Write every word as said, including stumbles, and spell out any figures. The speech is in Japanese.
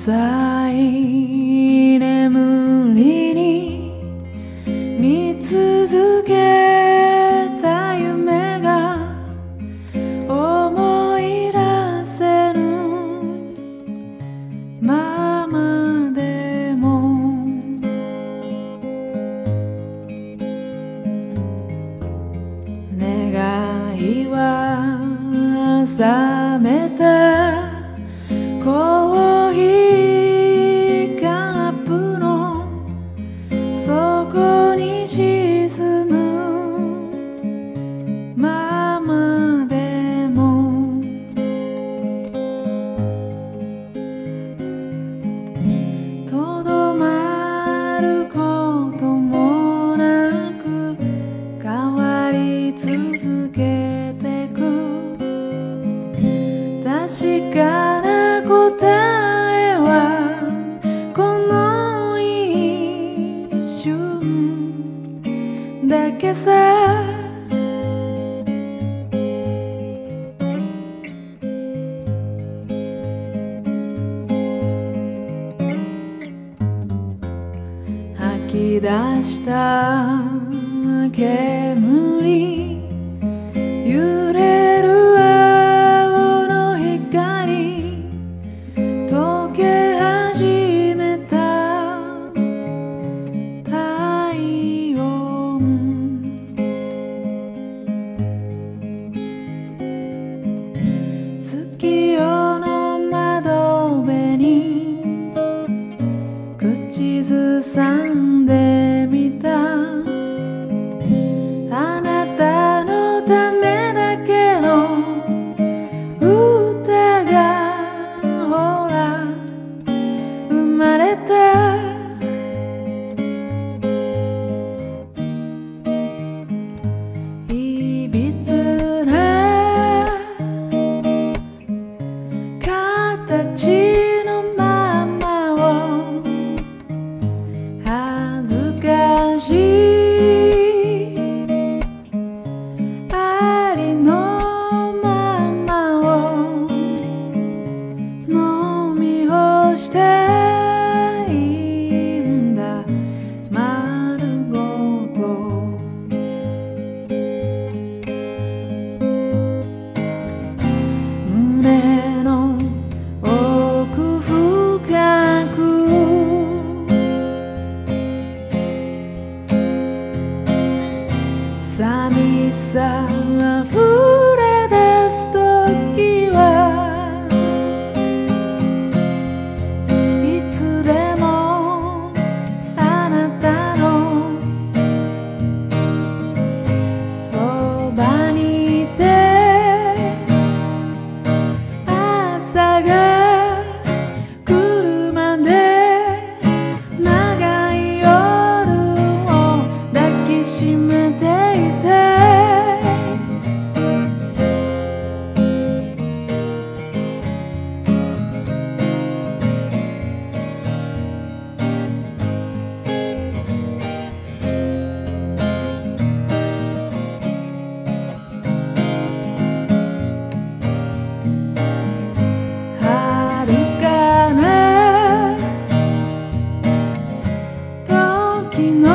浅い眠りに見続けた夢が思い出せぬままでも願いは覚めたコーヒーカップの底に沈むままでもとどまることもなく変わり続けてく確かな答えはこの一瞬だけさ吐き出した煙揺れる青の光溶け始めた体温月夜の窓辺に口ずさんでみたあなたのためだけの歌がほら生まれたいびつな形のままを恥ずかしいありのままを飲み干したいんだ丸ごと胸の奥深く寂しさあふれ出す時はいつでもあなたのそばにいて朝が来るまで長い夜を抱きしめていて遥かな時の